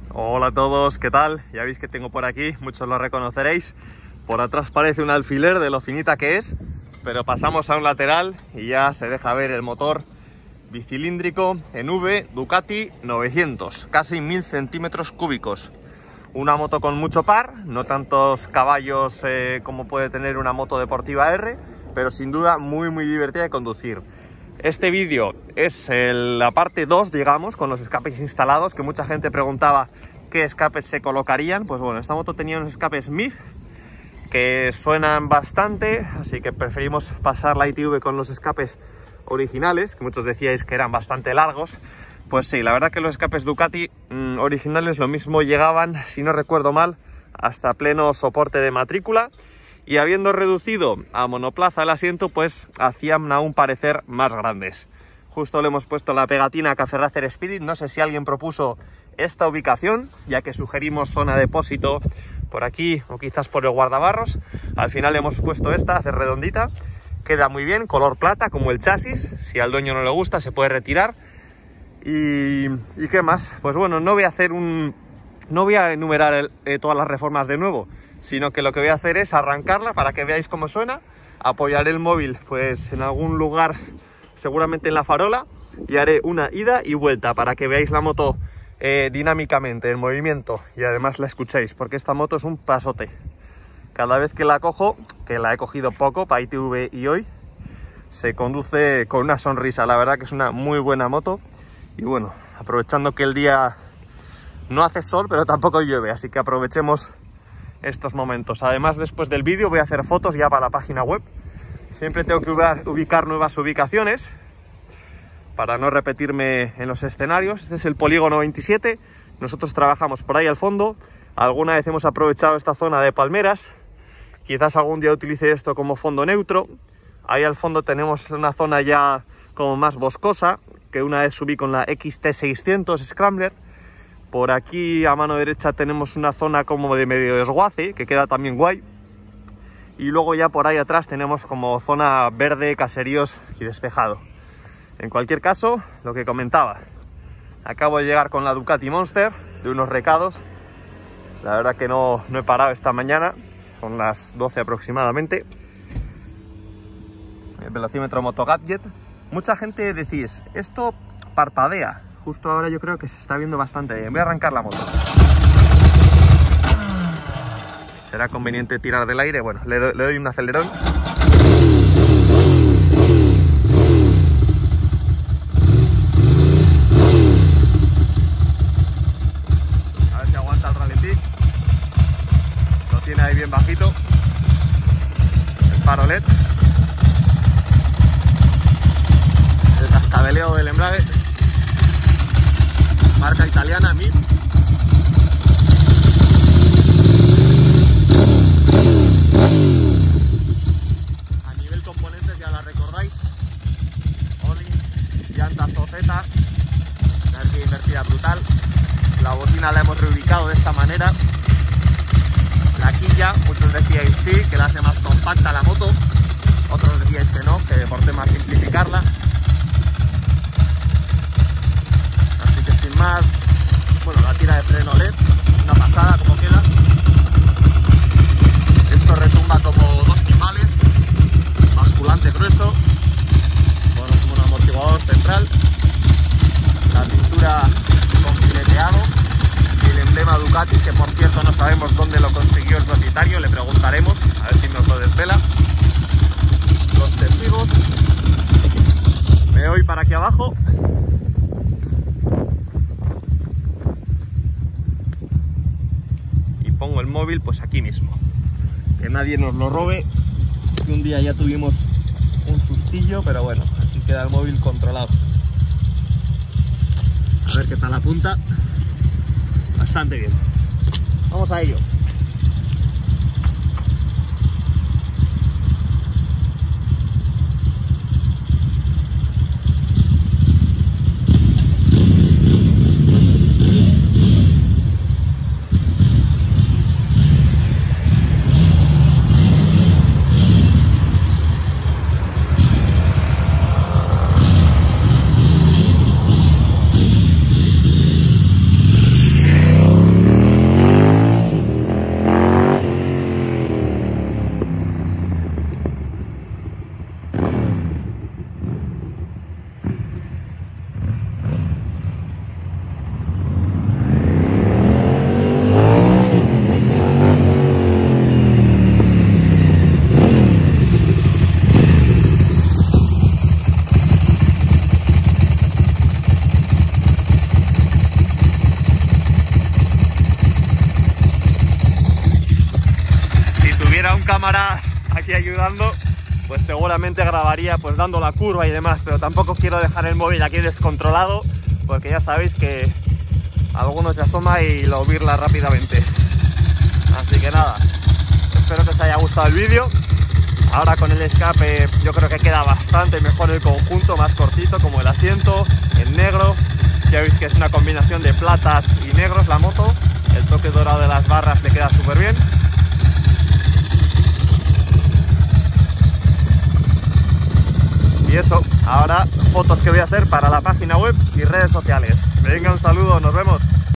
Hola a todos, ¿qué tal? Ya veis que tengo por aquí, muchos lo reconoceréis. Por atrás parece un alfiler de lo finita que es, pero pasamos a un lateral y ya se deja ver el motor bicilíndrico en V Ducati 900, casi 1000 centímetros cúbicos. Una moto con mucho par, no tantos caballos como puede tener una moto deportiva R, pero sin duda muy divertida de conducir. Este vídeo es la parte 2, digamos, con los escapes instalados, que mucha gente preguntaba qué escapes se colocarían. Pues bueno, esta moto tenía unos escapes MIF que suenan bastante, así que preferimos pasar la ITV con los escapes originales, que muchos decíais que eran bastante largos. Pues sí, la verdad que los escapes Ducati originales lo mismo llegaban, si no recuerdo mal, hasta pleno soporte de matrícula, y habiendo reducido a monoplaza el asiento, pues hacían aún parecer más grandes. Justo le hemos puesto la pegatina Café Racer Spirit. No sé si alguien propuso esta ubicación, ya que sugerimos zona de depósito por aquí o quizás por el guardabarros. Al final hemos puesto esta, hace redondita, queda muy bien, color plata como el chasis. Si al dueño no le gusta se puede retirar. ¿Y qué más? Pues bueno, no voy a enumerar todas las reformas de nuevo, sino que lo que voy a hacer es arrancarla para que veáis cómo suena. Apoyaré el móvil pues en algún lugar, seguramente en la farola, y haré una ida y vuelta para que veáis la moto dinámicamente en movimiento y además la escuchéis, porque esta moto es un pasote. Cada vez que la cojo, que la he cogido poco para ITV y hoy, se conduce con una sonrisa. La verdad que es una muy buena moto. Y bueno, aprovechando que el día no hace sol, pero tampoco llueve, así que aprovechemos estos momentos. Además, después del vídeo voy a hacer fotos ya para la página web. Siempre tengo que ubicar nuevas ubicaciones para no repetirme en los escenarios. Este es el polígono 27. Nosotros trabajamos por ahí al fondo. Alguna vez hemos aprovechado esta zona de palmeras. Quizás algún día utilice esto como fondo neutro. Ahí al fondo tenemos una zona ya como más boscosa, que una vez subí con la XT600 Scrambler. Por aquí a mano derecha tenemos una zona como de medio desguace, que queda también guay. Y luego ya por ahí atrás tenemos como zona verde, caseríos y despejado. En cualquier caso, lo que comentaba, acabo de llegar con la Ducati Monster de unos recados. La verdad que no he parado esta mañana, son las 12 aproximadamente. El velocímetro Motogadget. Mucha gente decís, esto parpadea. Justo ahora yo creo que se está viendo bastante bien. Voy a arrancar la moto. ¿Será conveniente tirar del aire? Bueno, le doy un acelerón. A ver si aguanta el ralentí. Lo tiene ahí bien bajito. El faro LED. El cascabeleo del embrague. Marca italiana, MIF. A nivel componentes ya la recordáis. Oli, llantas OZ, energía invertida brutal. La bocina la hemos reubicado de esta manera. La quilla, muchos decíais sí, que la hace más compacta la moto. Otros decíais que no, que por temas simplificarla. Así que sin más, bueno, la tira de freno LED, una pasada como queda. Esto retumba como dos timbales, basculante grueso, bueno, como un amortiguador central, la pintura con fileteado y el emblema Ducati, que por cierto no sabemos dónde lo consiguió el propietario, le preguntaremos, a ver si nos lo desvela. Los testigos, me voy para aquí abajo. Pongo el móvil pues aquí mismo, que nadie nos lo robe, que un día ya tuvimos un sustillo, pero bueno, aquí queda el móvil controlado. A ver qué tal apunta. Bastante bien, vamos a ello. cámara aquí ayudando, pues seguramente grabaría pues dando la curva y demás, pero tampoco quiero dejar el móvil aquí descontrolado, porque ya sabéis que alguno se asoma y lo birla rápidamente. Así que nada, espero que os haya gustado el vídeo. Ahora con el escape yo creo que queda bastante mejor el conjunto, más cortito, como el asiento, en negro. Ya veis que es una combinación de platas y negros la moto. El toque dorado de las barras le queda súper bien. Y eso, ahora fotos que voy a hacer para la página web y redes sociales. Venga, un saludo, nos vemos.